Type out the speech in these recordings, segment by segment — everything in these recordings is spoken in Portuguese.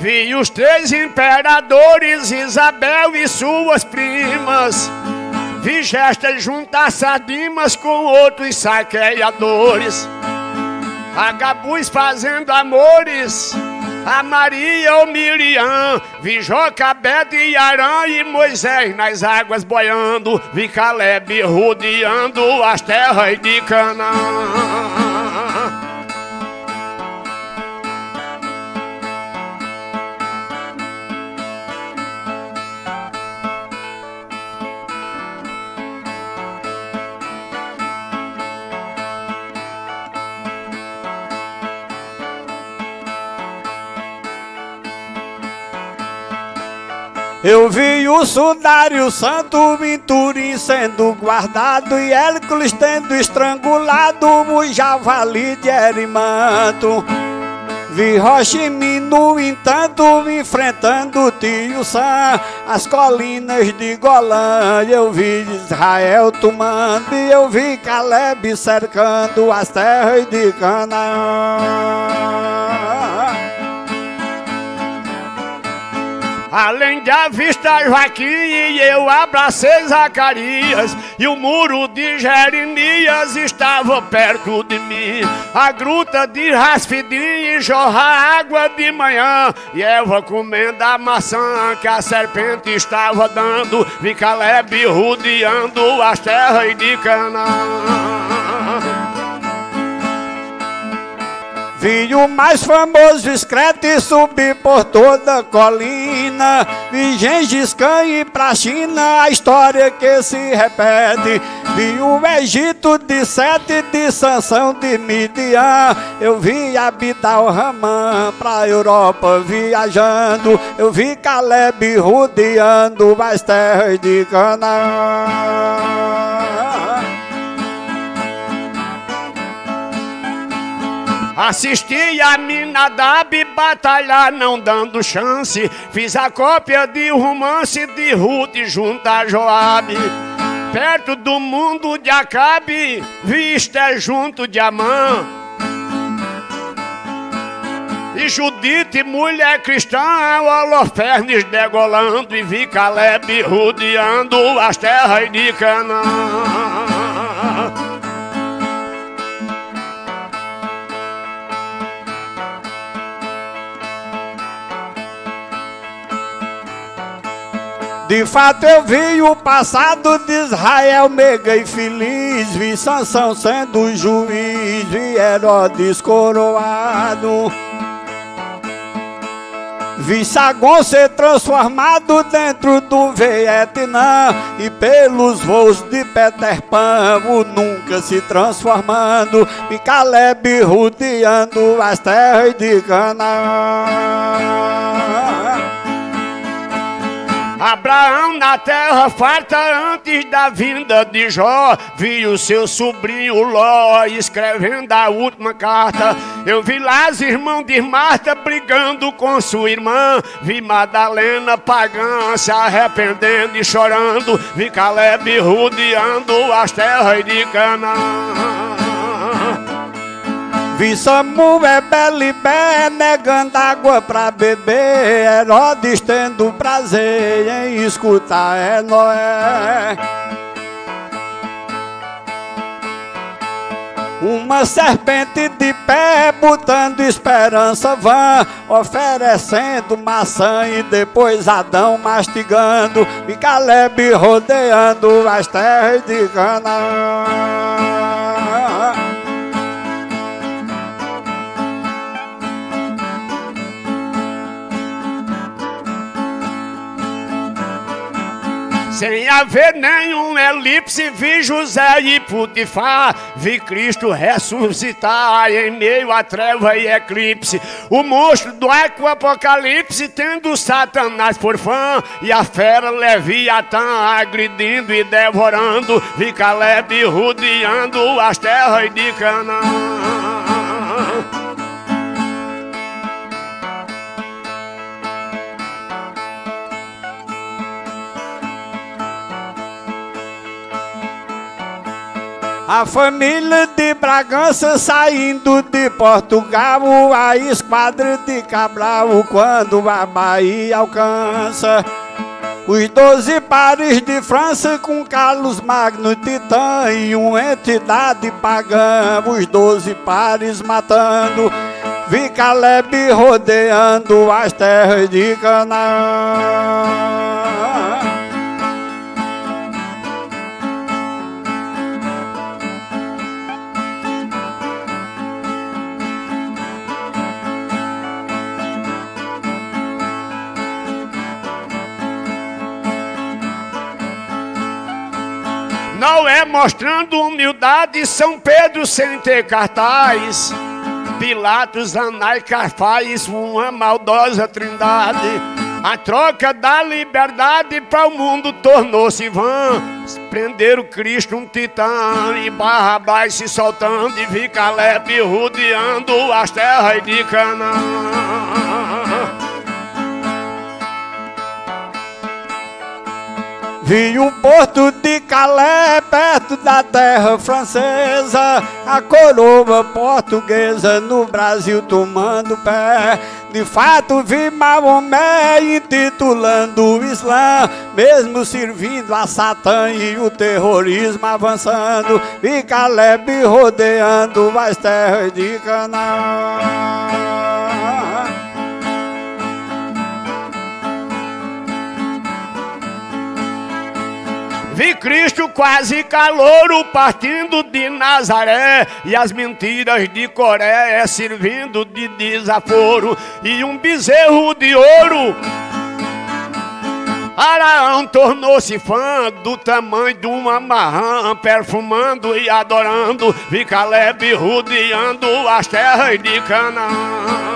Vi os 3 imperadores, Isabel e suas primas. Vi gestas juntar sardimas com outros saqueadores. Agabus fazendo amores a Maria ou Miriam. Vi Jocabede e Arã e Moisés nas águas boiando. Vi Caleb rodeando as terras de Canaã. Eu vi o sudário santo em Turim sendo guardado e Hércules tendo estrangulado o javali de Erimanto. Vi Rochimi, no entanto, enfrentando o tio Sam, as colinas de Golã. Eu vi Israel tomando e eu vi Caleb cercando as terras de Canaã. Além de avistar Joaquim, eu abracei Zacarias, e o muro de Jeremias estava perto de mim. A gruta de Rasfidim jorra água de manhã, e Eva comendo a maçã que a serpente estava dando. Vi Caleb rodeando as terras de Canaã. Vi o mais famoso Escrete subir por toda a colina. Vi Gengis Khan ir pra China, a história que se repete. Vi o Egito de Sete, de Sansão de Midian. Eu vi Abdal Rahman pra Europa viajando. Eu vi Caleb rodeando as terras de Canaã. Assisti a Aminadab batalhar não dando chance. Fiz a cópia de romance de Ruth junto a Joabe. Perto do mundo de Acabe, vi Esther junto de Amã. E Judite, mulher cristã, Holofernes degolando. E vi Caleb rodeando as terras de Canaã. De fato eu vi o passado de Israel mega e feliz. Vi Sansão sendo juiz, vi Herodes coroado. Vi Sargon ser transformado dentro do Vietnã. E pelos voos de Peter Pan, o nunca se transformando. Vi Caleb rodeando as terras de Canaã. Abraão na terra farta antes da vinda de Jó. Vi o seu sobrinho Ló escrevendo a última carta. Eu vi Lázaro, irmão de Marta, brigando com sua irmã. Vi Madalena pagã se arrependendo e chorando. Vi Caleb rodeando as terras de Canaã. Vi Samuel Belibé negando água pra beber. Herodes tendo prazer em escutar Noé. Uma serpente de pé botando esperança vã, oferecendo maçã e depois Adão mastigando. E Caleb rodeando as terras de Canaã. Sem haver nenhum elipse, vi José e Potifar. Vi Cristo ressuscitar em meio à treva e eclipse. O monstro do arco apocalipse tendo Satanás por fã. E a fera Leviatã agredindo e devorando. Vi Caleb rodeando as terras de Canaã. A família de Bragança, saindo de Portugal, a esquadra de Cabral, quando a Bahia alcança. Os 12 pares de França, com Carlos Magno Titã e uma entidade pagã, os 12 pares matando. Vi Caleb rodeando as terras de Canaã. Noé mostrando humildade, São Pedro sem ter cartaz, Pilatos, Anás, Caifás, uma maldosa trindade. A troca da liberdade para o mundo tornou-se vã. Prenderam Cristo um titã e Barrabás se soltando, e vi Caleb rodeando as terras de Canaã. Vi o porto de Calais, perto da terra francesa, a coroa portuguesa no Brasil tomando pé. De fato vi Maomé intitulando o Islã, mesmo servindo a Satã e o terrorismo avançando. Vi Caleb rodeando as terras de Canaã. Vi Cristo quase calouro partindo de Nazaré, e as mentiras de Coreia servindo de desaforo, e um bezerro de ouro. Araão tornou-se fã do tamanho de uma marrã, perfumando e adorando. Vi Caleb rodeando as terras de Canaã.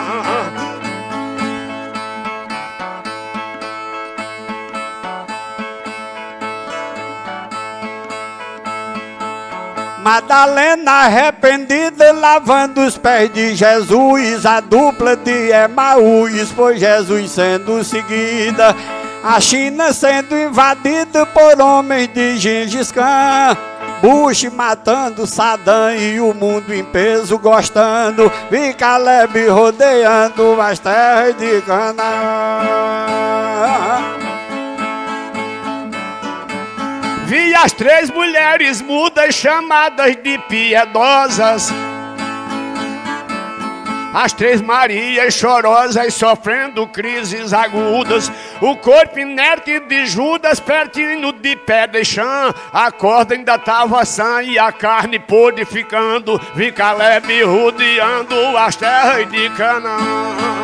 Madalena arrependida lavando os pés de Jesus, a dupla de Emaús, foi Jesus sendo seguida. A China sendo invadida por homens de Gengis Khan, Bush matando Saddam e o mundo em peso gostando. Vi Caleb rodeando as terras de Canaã. Vi as 3 mulheres mudas chamadas de piedosas, as 3 Marias chorosas sofrendo crises agudas. O corpo inerte de Judas pertinho de pedra e chã, a corda ainda estava sã e a carne pôde ficando. Vi Caleb rodeando as terras de Canaã.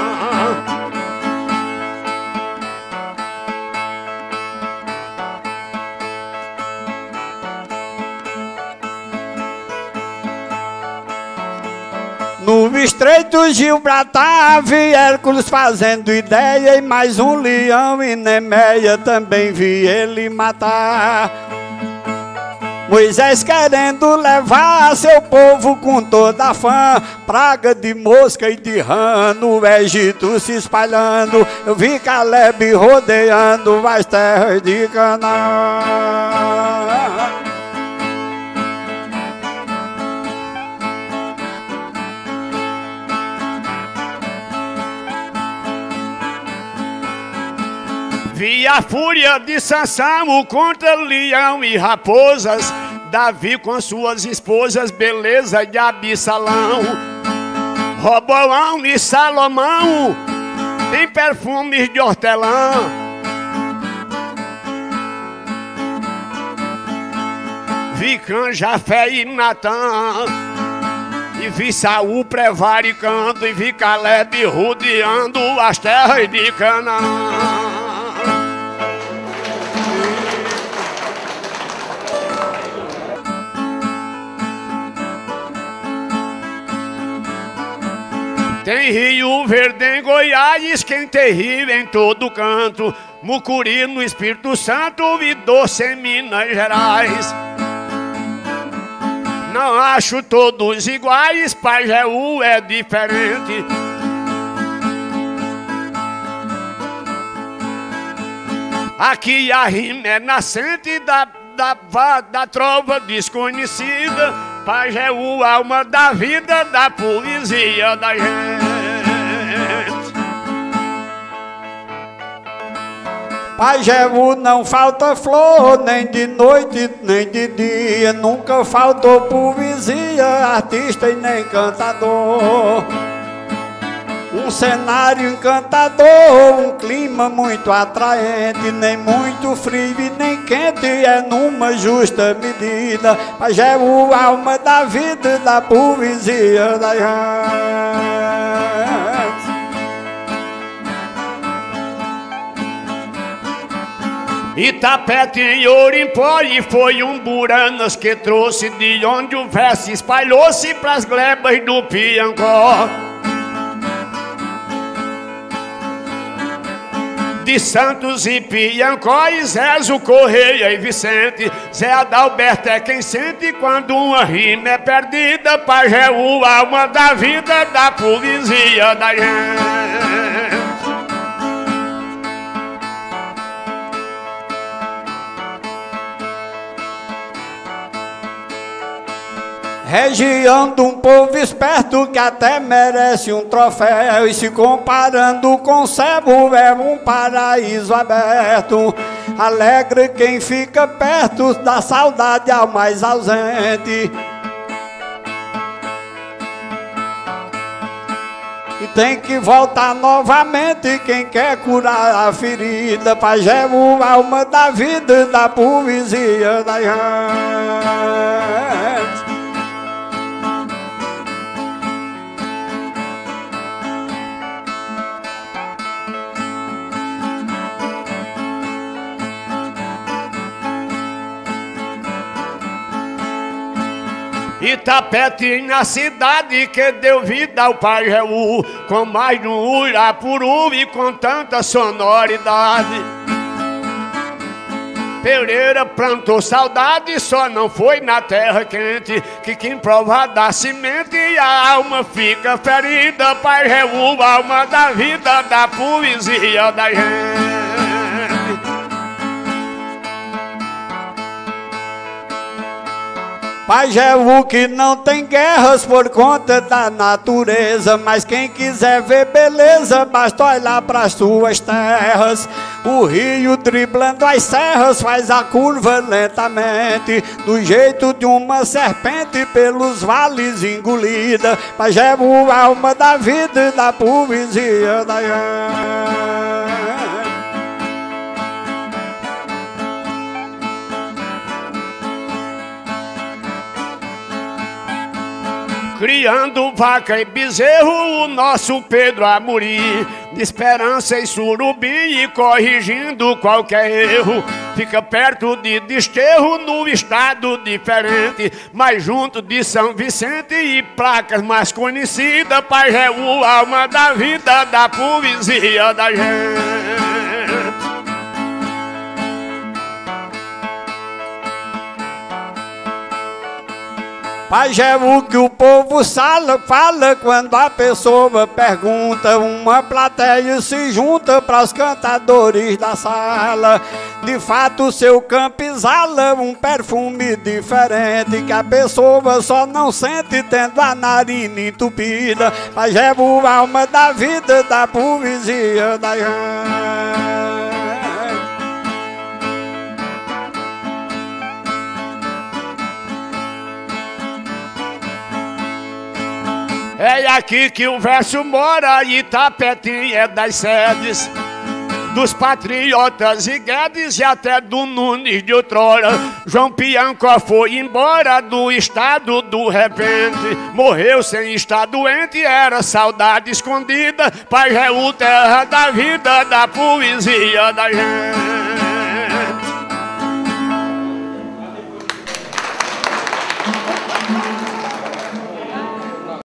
No estreito Gibraltar vi Hércules fazendo ideia, e mais um leão em Nemeia também vi ele matar. Moisés querendo levar seu povo com toda a fã, praga de mosca e de rã no Egito se espalhando. Eu vi Caleb rodeando as terras de Canaã. Vi a fúria de Sansão contra leão e raposas, Davi com suas esposas, beleza de Absalão, Roboão e Salomão em perfumes de hortelã. Vi Cã, Jafé e Natã, e vi Saul prevaricando, e vi Caleb rodeando as terras de Canaã. Tem Rio Verde em Goiás, quem tem rio em todo canto, Mucuri no Espírito Santo e Doce em Minas Gerais. Não acho todos iguais, Pajeú é diferente. Aqui a rima é nascente da trova desconhecida, Pajeú, alma da vida, da poesia da gente. Pajeú não falta flor, nem de noite, nem de dia. Nunca faltou poesia, artista e nem cantador. Um cenário encantador, um clima muito atraente. Nem muito frio e nem quente, é numa justa medida. Pajeú, alma da vida, da poesia da gente. Itapete em Orimpó, e foi um Buranas que trouxe de onde o verso espalhou-se pras glebas do Piancó. De Santos e Piancó, e Zezo, Correia e Vicente. Zé Adalberto é quem sente quando uma rima é perdida. Pajeú, alma da vida, da poesia da gente. Região de um povo esperto que até merece um troféu. E se comparando com o céu, é um paraíso aberto. Alegre quem fica perto, dá saudade ao mais ausente. E tem que voltar novamente quem quer curar a ferida. Pajeú, alma da vida, da poesia da gente. Itapete na cidade que deu vida ao Pajeú, com mais de um Urapuru e com tanta sonoridade. Pereira plantou saudade, só não foi na terra quente, que quem prova da semente e a alma fica ferida. Pajeú, alma da vida, da poesia da gente. Pajeú que não tem guerras por conta da natureza, mas quem quiser ver beleza, basta olhar pras suas terras. O rio driblando as serras faz a curva lentamente, do jeito de uma serpente pelos vales engolida. Pajeú, alma da vida, da poesia da gente. Criando vaca e bezerro, o nosso Pedro Amorim, de Esperança e Surubim, e corrigindo qualquer erro. Fica perto de Desterro, no estado diferente, mas junto de São Vicente e placas mais conhecidas. Pajeú, alma da vida, da poesia da gente. Pajeú que o povo fala quando a pessoa pergunta. Uma plateia se junta para os cantadores da sala. De fato seu campo exala um perfume diferente, que a pessoa só não sente tendo a narina entupida. Pajeú, alma da vida, da poesia da gente. É aqui que o verso mora, Itapetim é das sedes dos patriotas e Guedes, e até do Nunes de outrora. João Piancó foi embora do estado do repente, morreu sem estar doente, era saudade escondida. Pajeú, terra da vida, da poesia da gente.